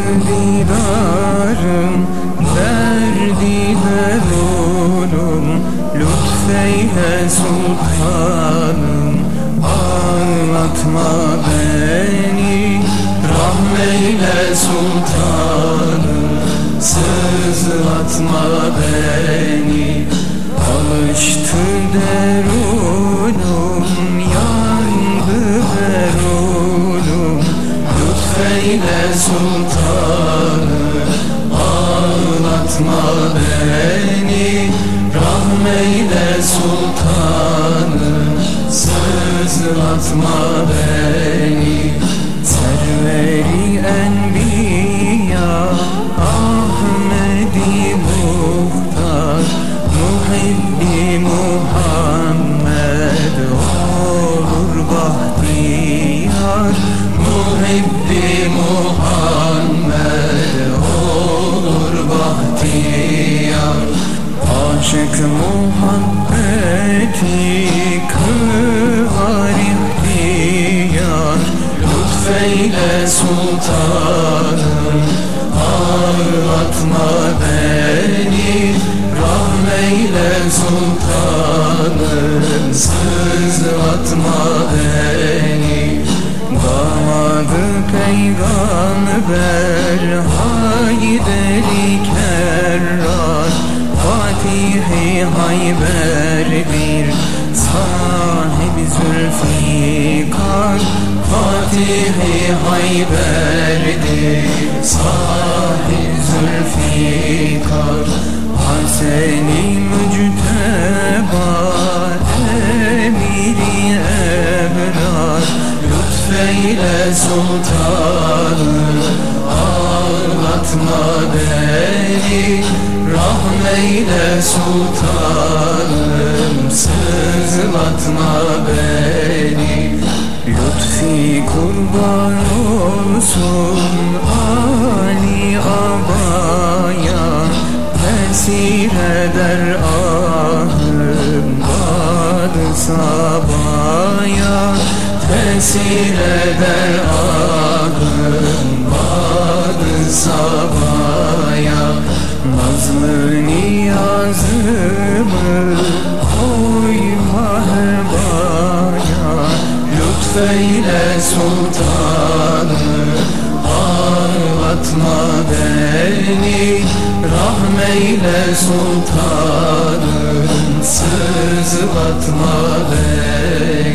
didarım, derdi derunum, lütfeyle sultanım, ağlatma beni, rahmeyle sultanım, sızlatma beni. Alıştı derunum, yandı berunum, lütfeyle sultanım, ağlatma beni, rahmeyle sultanım, sızlatma beni. Serveri enbiya Ahmedi Muhtar, Muhibbi Muhammed olur bahtiyar, Muhibbi Muhammed olur bahtiyar. Aşık muhabbeti kılar ihtiyar, lütfeyle sultanım, ağlatma beni, rahmeyle sultanım, sızlatma beni. Damadı peygamber Hayderi Kerrar, Fatihi Hayber'dir sahibi Zülfikar, Fatihi Hayber'dir sahibi Zülfikar. Haseni Mücteba emiri ebrar, lütfeyle sultanım, ağlatma beni, rahmeyle sultanım, sızlatma beni. Lütfi kurban olsun Ali Abaya, tesir eder ahım bad-ı sabaya, tesir eder ahım bad-ı sabaya. Nazlı niyazımı koyma hebaya, lütfeyle sultanım, ağlatma beni, rahmeyle sultanım, sızlatma beni.